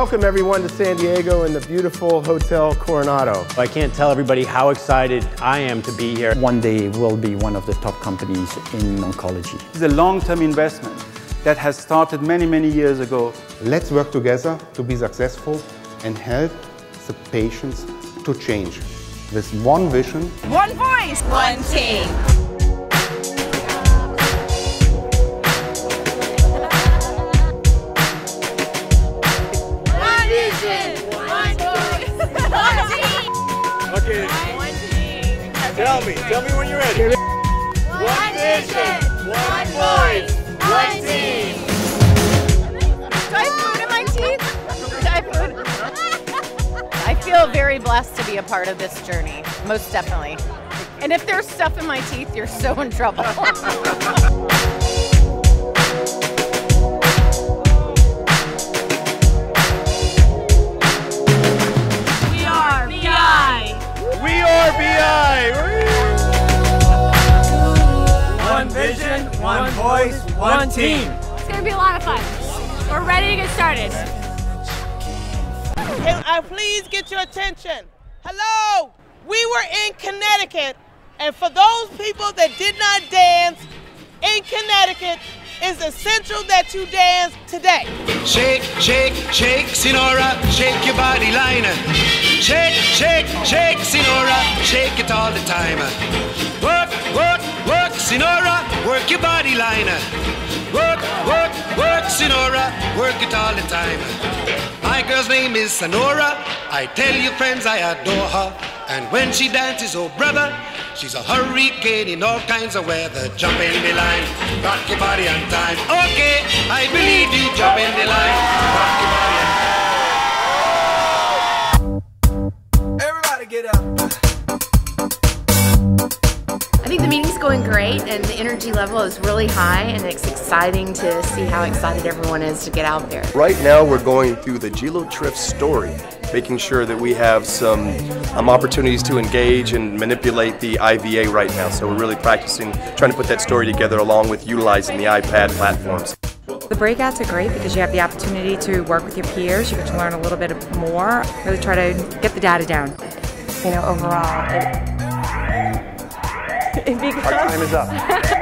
welcome everyone to San Diego and the beautiful Hotel Coronado. I can't tell everybody how excited I am to be here. One day we'll be one of the top companies in oncology. It's a long-term investment that has started many, many years ago. Let's work together to be successful and help the patients to change. With one vision, one voice, one team. One vision, one voice, one team. Okay. One team. Tell me when you're ready. One vision, one voice, one team. Do I have food in my teeth? Do I have food? I feel very blessed to be a part of this journey, most definitely. And if there's stuff in my teeth, you're so in trouble. We are BI. We are BI. One vision, one voice, one team. It's going to be a lot of fun. We're ready to get started. Can I please get your attention? Hello! We were in Connecticut, and for those people that did not dance in Connecticut, it's essential that you dance today. Shake, shake, shake, Sinora, shake your body line. Shake, shake, shake, Sinora, shake it all the time. Work, work, work, Sinora, work your body line. Work, work, work, Sinora, work it all the time. My girl's name is Sonora. I tell you friends, I adore her. And when she dances, oh brother, she's a hurricane in all kinds of weather. Jump in the line, rock your body on time. Okay, I believe you. Jump in the line, rock your body on time. Everybody get up. I think the meeting's going great and the energy level is really high, and it's exciting to see how excited everyone is to get out there. Right now we're going through the Gelotriff story, making sure that we have some opportunities to engage and manipulate the IVA right now. So we're really practicing, trying to put that story together along with utilizing the iPad platforms. The breakouts are great because you have the opportunity to work with your peers. You get to learn a little bit more, really try to get the data down. You know, overall, Our time is up.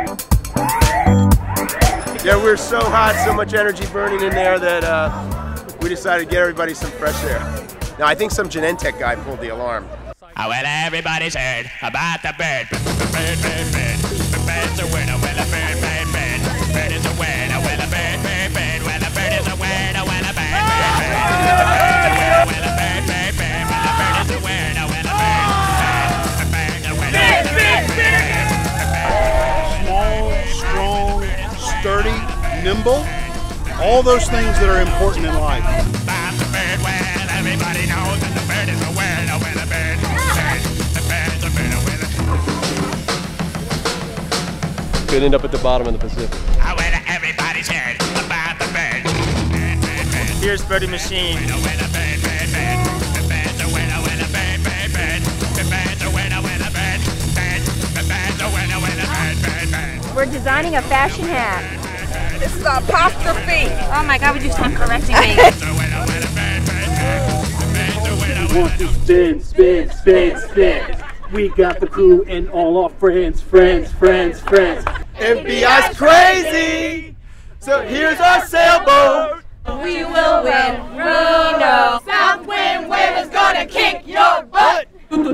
Yeah, we're so hot, so much energy burning in there that we decided to get everybody some fresh air. Now, I think some Genentech guy pulled the alarm. Oh, well, everybody's heard about the bird. Bird, bird, bird. The bird's a winner, well, a bird, bird, bird. Bird is a winner, well, a bird, bird, bird. Well, a bird is a winner, well, a bird, bird, bird. Well, a bird, bird, bird. Well, a bird is a winner, well, a bird, bird. A bird's a winner, well, a bird, bird. Small, strong, sturdy, nimble. All those things that are important in life. About the bird, well, everybody knows that the bird is a winner, well, a bird, bird. The bird's a winner, well, a Could end up at the bottom of the Pacific. Oh, well, everybody's heard about the bird. Bird, bird, bird. Here's Birdie Machine. Winner, winner, bird, bird, bird. The bird's a winner, winner, bird, bird, bird. The bird's a winner, winner, bird, bird. The bird's a winner, winner, bird, bird, bird. We're designing a fashion hat. This is apostrophe. Oh my God, would you stop correcting me? Want to spin, spin, spin, spin. We got the crew and all our friends, friends, friends, friends. FBI's crazy! So here's our sailboat! We will win. We know. South Wind Wave is gonna kick your butt. We need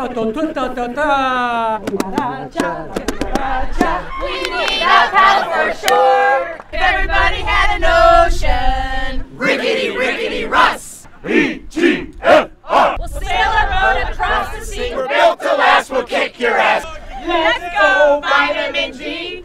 a paddle for sure. If everybody had an ocean. Rickety, rickety, Russ. E-T-F-R! We'll sail our boat across the sea. We're built to last, we'll kick your ass! Let's go, Vitamin G.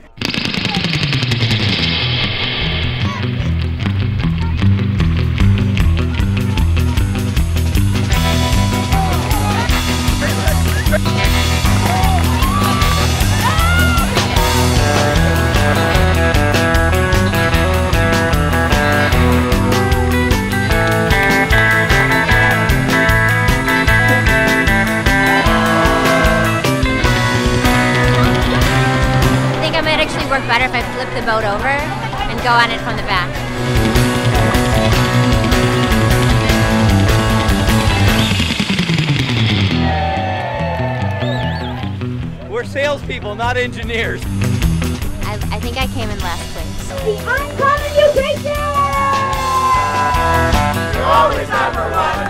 Work better if I flip the boat over and go on it from the back. We're salespeople, not engineers. I think I came in last place. The Uncommon Mutation! You're always number one.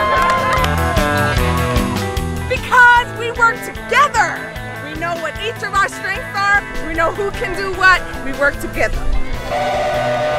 Because we work together. We know what each of our strengths are. We know who can do what. We work together.